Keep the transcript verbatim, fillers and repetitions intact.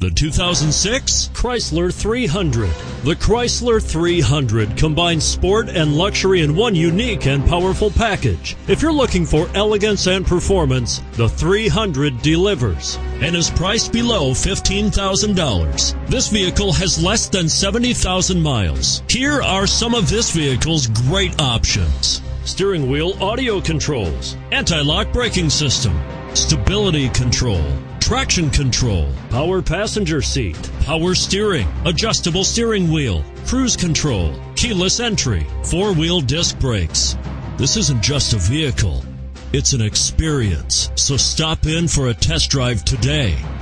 The two thousand six Chrysler three hundred. The Chrysler three hundred combines sport and luxury in one unique and powerful package. If you're looking for elegance and performance, the three hundred delivers and is priced below fifteen thousand dollars. This vehicle has less than seventy thousand miles. Here are some of this vehicle's great options: steering wheel audio controls, anti-lock braking system, stability control, traction control, power passenger seat, power steering, adjustable steering wheel, cruise control, keyless entry, four-wheel disc brakes. This isn't just a vehicle, it's an experience. So stop in for a test drive today.